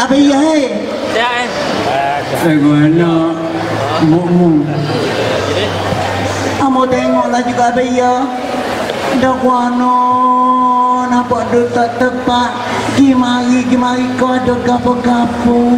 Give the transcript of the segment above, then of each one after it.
Apa iya hai? Mana mu. Amo tengoklah juga apa iya. Dah kuano nampak dia tak tepat. Gimari kau ada gapo-gapo.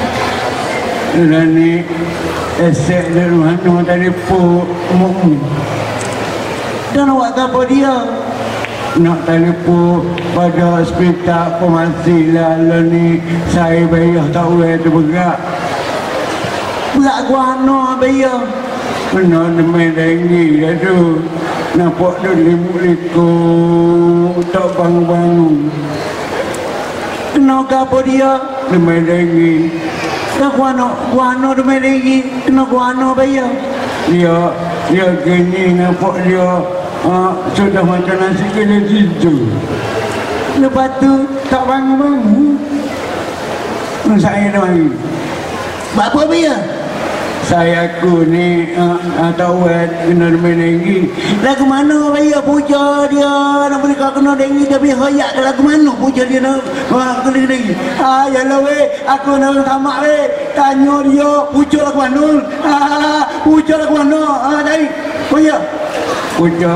Rani esek dari mana tadi pu mu. Dan awak gapo dia? Nak telefon pada hospital pemasih lalu ni saya bayar tak boleh terbergerak. Berat guano bayar. Mana demi dengi dah tu. Nampak dia limu-liku tak bangun-bangun. Kenapa apa dia? Demi dengi. Dah guano demi lagi. Kenapa guano bayar? Dia gini nampak dia sudah makan nasi kena tidur. Lepas tu tak bangun-bangun. Saya dah mari. Buat apa bayar? Saya aku ni tahu kena demi dengi. Lagu mana bayar puja dia? Nak boleh kau kena dengi dia biar hoyak ke lagu mana puja dia nak kena dengi. Yalah weh, aku nak tamak weh. Tanya dia puja lagu mana? Puja lagu mana? Dari puja. Puja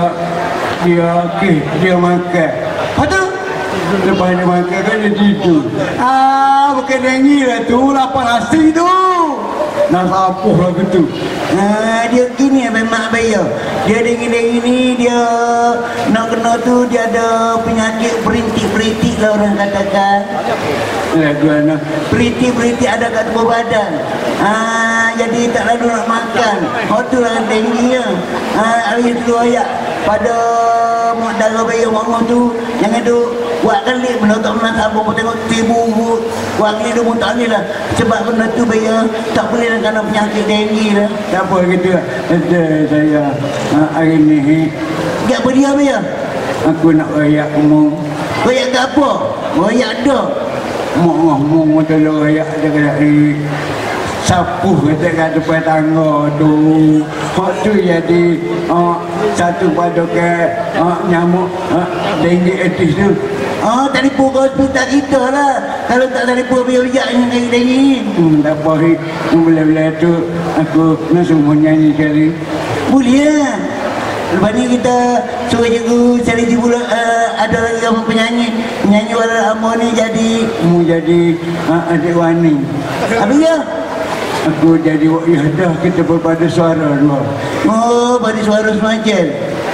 dia makan. Betul? Lepas dia makan kan dia tidur. Bukan dengi lah tu, lapar nasi tu. Nak sapuh lah gitu. Dia gini memang bayar. Dia dengi-dengi ni dia nak kena tu dia ada penyakit berintik-berintik lah orang katakan. Lagu anak. Berintik-berintik ada kat tubuh badan. Jadi tak lalu nak makan. Tu lah dengi ya. Hari tu ayat pada mak darah bayar mak tu jangan duk buat kali benda tak pernah sabar pun tengok tibu buat kali dia pun tak boleh lah sebab benda tu bayar tak boleh lah kerana penyakit dengue lah. Tak apa gitu. Ada saya hari ni. Tak apa dia bayar? Aku nak rayak mu. Rayak ke apa? Rayak dah. Mu tolong rayak ada kayak ni. Sapuh kata kat depan tangga tu. Hak tu jadi satu pada ke nyamuk dengue etis tu. Telefon ke hospital kita lah. Kalau tak telefon biar-biar yang dengue. Tak apa hari bila-bila tu aku nak semua nyanyi sekali. Boleh lah. Lepas ni kita suruh cikgu Salih pula ada lagi apa penyanyi. Penyanyi warna Amor ni jadi Mu jadi adik Wani. apa dia? Aku jadi dah kita berpada suara dua. Pada suara semacam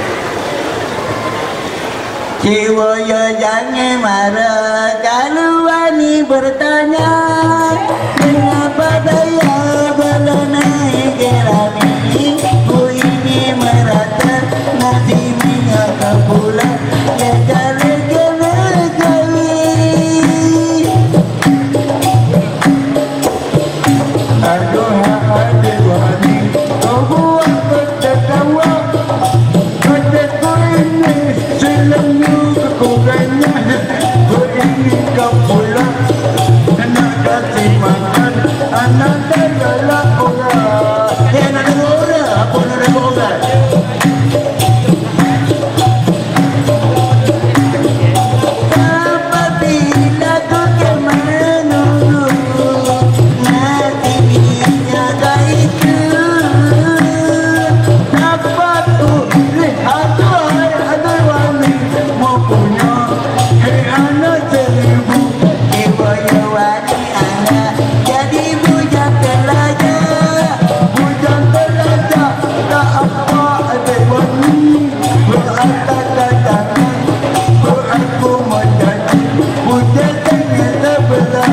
Cik Woyo jangan marah kalau Wani bertanya kenapa saya belum naik kerami ku ini merata nasi minyak ke bulan ya kali kena kawin. Aduh adik Wani, kau buat bertetawa. Kataku ini selalu kekurangan. Kau ingin kau pulang, nak kasih makan anak dalam orang. Nak dengar orang? Apa nak dengar orang? Apabila ku menunggu nasi minyak itu Dapat tu lihat adik Wani mau punya. Hei anak seribu. Iwoyo Wani anak jadi bujang pelajar. Bujang pelajar tak apa adik Wani. Berangkat tangan beraku menjanji bujang tangan sebelah.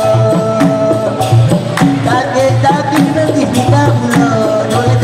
Sakit-sakit nanti kita mulut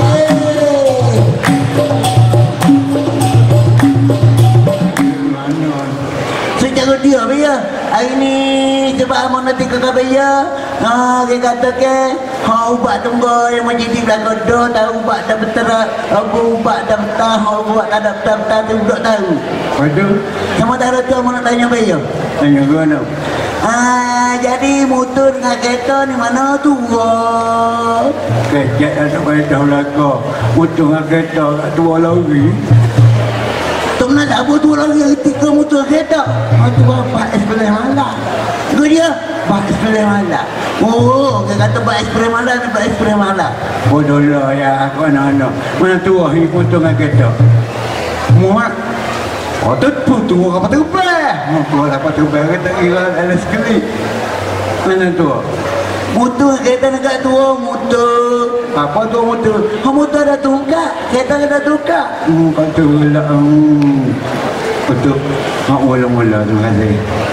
secara dia bayar hari ni sebab amat nanti kakak bayar dia kata ke ubat tunggu yang menjadi belakang dah tahu ubat dah berterak ubat dah betah ubat tak ada betah tu budak tahu Aduh, sama tak ada tu amat nak tanya bayar tanya kau nak. jadi motor dengan kereta ni mana tu Kejap dah tak payah tahu lah kau. Motor dengan kereta kat tua lagi. tak nak tak apa tu lagi ketika motor kereta tu bapak sebelah malam itu dia Bak spray malam. Oh, dia kata bak spray malam, bak spray malam. Bodoh lah ya aku anak-anak. Mana tua ni untung dengan kita. Muak. Oh tu tua apa terbang. Tua apa terbang kita kira ada sekali. Mana tua? Motor kereta negak tua, motor. Apa tu motor? Motor dah tukar, kereta dah tukar. Betul lah. Betul. Mak mula-mula tu kali.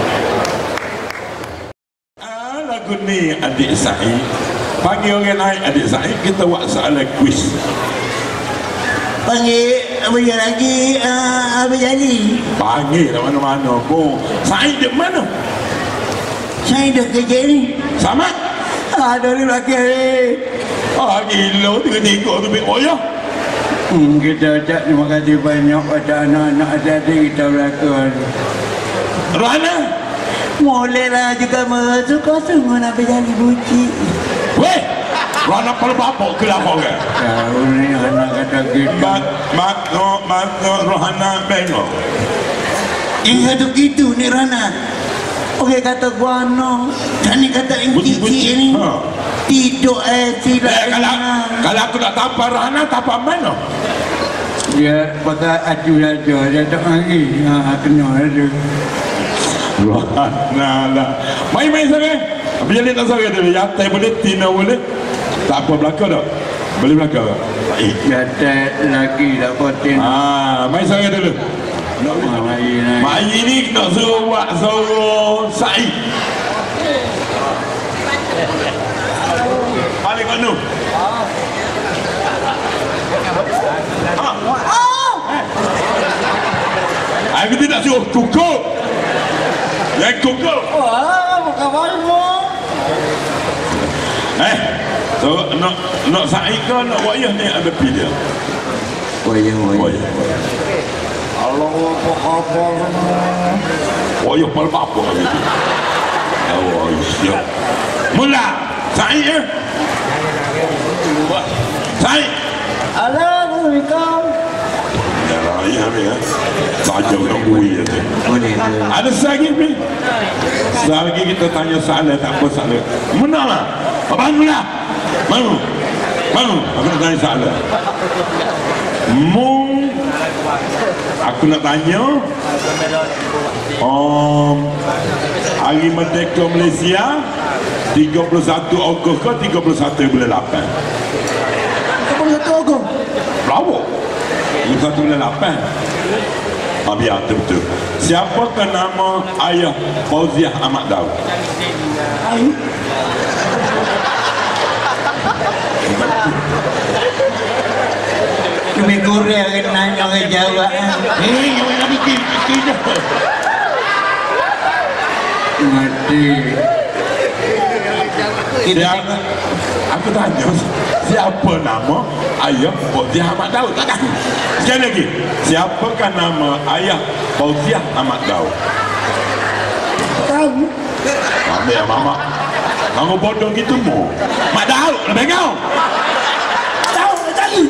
Lagu ni adik Said. Panggil orang lain adik Said, kita buat soalan kuis. Panggil apa yang lagi Abang Jali. Panggil dah mana-mana pun. Said di mana? Saya dah kerja ni. Sama? Ada ni lagi. Gila tiga-tiga tu bik royah. Kita ucap terima kasih banyak pada anak-anak adik kita berlakon. Rohana? Bolehlah juga suka sungguh nak berjali buci. Weh! Rohana perlu apa ke lah kau kan? Tahu ni anak kata kita. Mak Rohana bengok. Kata gitu ni Rana. Okey kata gua no. Dan ni kata inci ni. Tidur silap. Kalau aku nak tampar Rohana, tampar mana? Dia pakai acu saja, dia tak lagi. Kena ada. Rohana lah. Main-main sangat. Apa jadi tak sangat dia? Yatai boleh, tina boleh. Tak apa belakang tak? Boleh belakang tak? Yatai lagi tak potin. Main sangat dulu. Mak Ayi ni nak suruh buat suruh Said. Balik kat tu. Aku tidak suruh kukuh. Yang kukuh. Bukan malu. So nak Said ke nak wayah ni ada pilih. Wayah. Allah apa Wayah apa gitu. Oh, siap. Mula Said ya. Said. Assalamualaikum. Ya ya. Saja nak bui ya. Ada lagi ni. Lagi kita tanya soalan tak apa soalan. Menang. Abang mula. Bangun. Aku nak tanya soalan. Aku nak tanya. Hari Merdeka Malaysia 31 Ogos ke 31 bulan 8? 31 Ogos. Bravo. 31 bulan 8. Biar betul. Siapakah nama ayah Fauziah Ahmad Daud? Cuma Korea kan nanya orang Jawa. Jangan nak fikir je. Mati. Aku tanya, siapa nama ayah Fauziah Ahmad Daud? Tak tahu. Sekali lagi, siapakah nama ayah Fauziah Ahmad Daud? Tahu. Ambil ya mama. Kamu bodoh gitu mu. Mak Daud, lebih kau. Tahu tadi.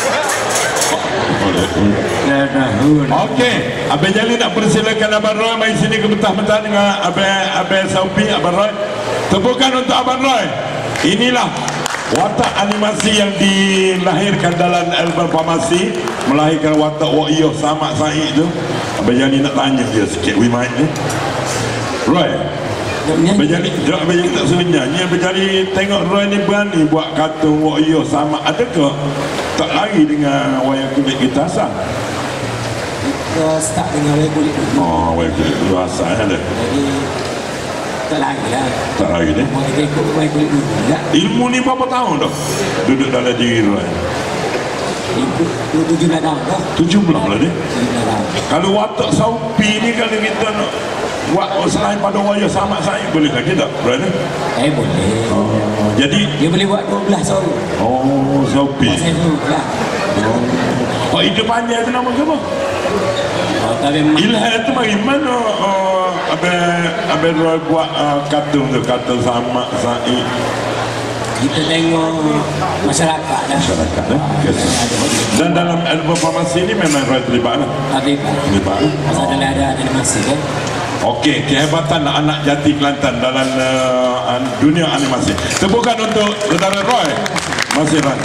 Dah tahu. Okey, Abang Jali nak persilakan Abang Roy main sini ke betah-betah dengan Abang Saupi, Abang Roy. Tepukan untuk Abang Roy. Inilah watak animasi yang dilahirkan dalam album Farmasi, melahirkan watak Wak Yoh Samad Said tu. Abang Jali nak tanya dia sikit Wimaid ni. Roy, Abang Jali tak suruh nyanyi. Abang Jali tengok Roy ni berani buat kartun Wak Yoh Samad. Adakah tak lari dengan wayang kulit kita asal? Kita start dengan wayang kulit dulu. Oh, wayang kulit dulu asal ada. Jadi tak lari lah. Tak lari ni. Mau kita ikut wayang kulit dulu tak? Ilmu ni berapa tahun dah duduk dalam diri Roy? Ikut 17 tahun dah. 17 lah ni. 17 tahun. Kalau watak Saupi ni kalau kita nak buat selain pada wayang Samad Said boleh lagi tak Roy ni? Boleh. Jadi Dia boleh buat 12 tahun. oh Saupi. Buat saya dulu lah. Oh hidup panjang tu nama siapa? Tapi memang Ilham tu bagi mana Abang Roy buat kartun tu, kartun Samad Said? kita tengok masyarakat dah. Masyarakat dan dalam album Farmasi ni memang Roy terlibat lah. Terlibat. Terlibat lah. Pasal ada animasi kan. Okey, kehebatan anak jati Kelantan dalam dunia animasi. Tepukan untuk saudara Roy. Masih Roy.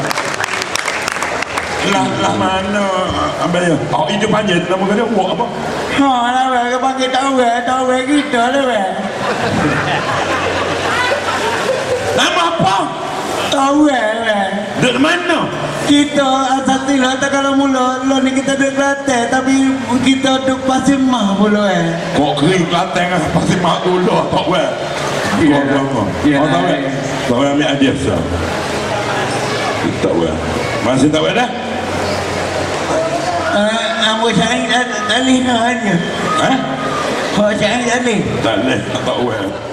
Lah mana abang ya? Oh, itu panjang nama dia buat apa? Ha lah weh, kau panggil tahu kita lah weh. Nama apa? Tahu weh. Dari mana? Kita asatilah tak kalau mula lo ni kita duduk Kelantan tapi kita duduk Pasir Mah pula Kok kering Kelantan kan pasti mak dulu tak weh. Ya. Oh tak weh. Tak weh ambil hadiah sah. Tak weh. Masih tak weh dah? Apa saya tak boleh nak aja. Eh? Apa saya tak boleh. Tak boleh, tak weh.